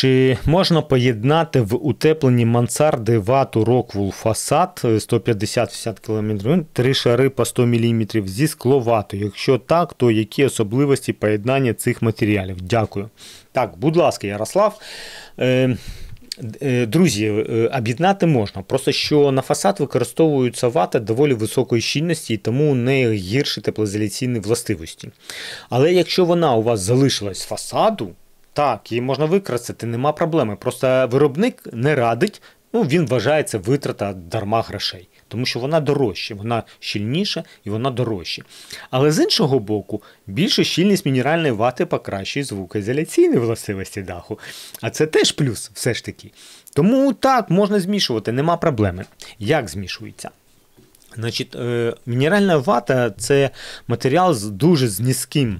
Чи можна поєднати в утепленні мансарди вату Rockwool фасад 150-50 км, 3 шари по 100 мм зі скловатою? Якщо так, то які особливості поєднання цих матеріалів? Дякую. Так, будь ласка, Ярослав. Друзі, об'єднати можна, просто що на фасад використовуються вата доволі високої щільності і тому у неї гірші теплоізоляційні властивості. Але якщо вона у вас залишилась з фасаду, так, її можна використати, нема проблеми. Просто виробник не радить, він вважає це витрата дарма грошей. Тому що вона дорожча, вона щільніша і вона дорожча. Але з іншого боку, більша щільність мінеральної вати покращує звукоізоляційні властивості даху. А це теж плюс все ж таки. Тому так, можна змішувати, нема проблеми. Як змішується? Значить, мінеральна вата – це матеріал з низьким,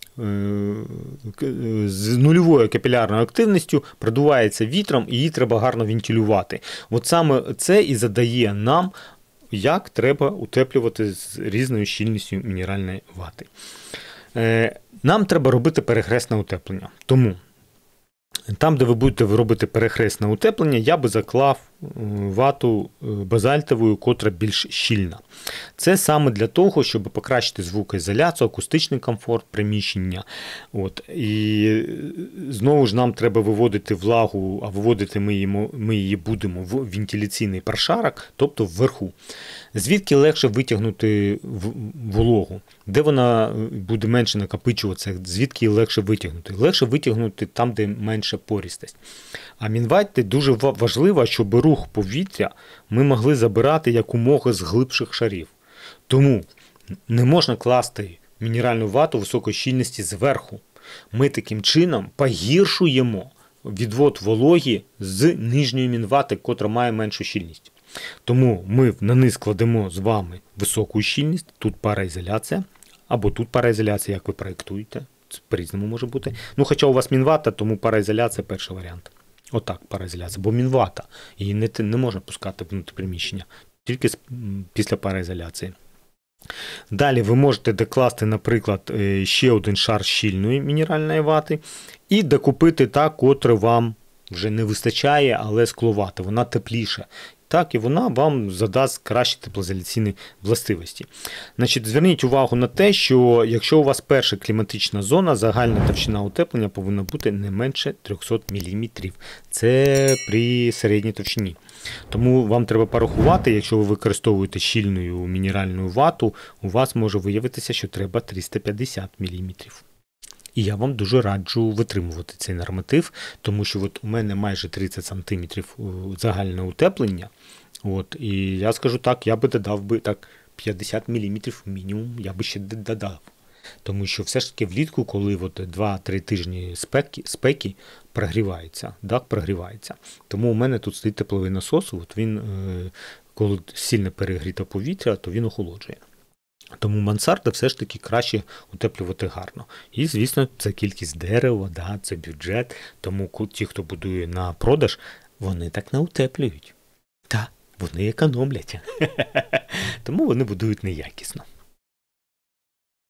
з нульовою капілярною активністю, продувається вітром і її треба гарно вентилювати. От саме це і задає нам, як треба утеплювати з різною щільністю мінеральної вати. Нам треба робити перехресне утеплення. Тому там, де ви будете робити перехресне утеплення, я би заклав вату базальтову, котра більш щільна. Це саме для того, щоб покращити звукоізоляцію, акустичний комфорт приміщення. І знову ж нам треба виводити влагу, а виводити ми її будемо в вентиляційний прошарок, тобто вверху. Звідки легше витягнути вологу? Де вона буде менше накопичуватися, звідки її легше витягнути? Легше витягнути там, де менша порістость. А мінваті дуже важливо, щоб рух повітря ми могли забирати якомога з глибших шарів. Тому не можна класти мінеральну вату високої щільності зверху. Ми таким чином погіршуємо відвод вологі з нижньої мінвати, котра має меншу щільність. Тому ми на низ кладемо з вами високу щільність, тут пароізоляція, або тут пароізоляція, як ви проєктуєте, це по-різному може бути. Хоча у вас мінвата, тому пароізоляція – перший варіант. Отак пароізоляція, бо мінвата, її не можна пускати внутрі приміщення, тільки після пароізоляції. Далі ви можете докласти, наприклад, ще один шар щільної мінеральної вати і докупити та, котра вам вже не вистачає, але скловата, вона тепліша. Так, і вона вам задасть кращі теплоізоляційні властивості. Значить, зверніть увагу на те, що якщо у вас перша кліматична зона, загальна товщина утеплення повинна бути не менше 300 мм. Це при середній товщині. Тому вам треба порахувати, якщо ви використовуєте щільну мінеральну вату, у вас може виявитися, що треба 350 мм. І я вам дуже раджу витримувати цей норматив, тому що у мене майже 30 см загальне утеплення. І я скажу так, я би додав 50 мм мінімум, я би ще додав. Тому що все ж таки влітку, коли 2-3 тижні спеки прогрівається, дах прогрівається. Тому у мене тут стоїть тепловий насос, він, коли сильно перегріте повітря, то він охолоджує. Тому мансарди все ж таки краще утеплювати гарно. І, звісно, це кількість дерева, це бюджет. Тому ті, хто будує на продаж, вони так не утеплюють. Вони економлять. Тому вони будують неякісно.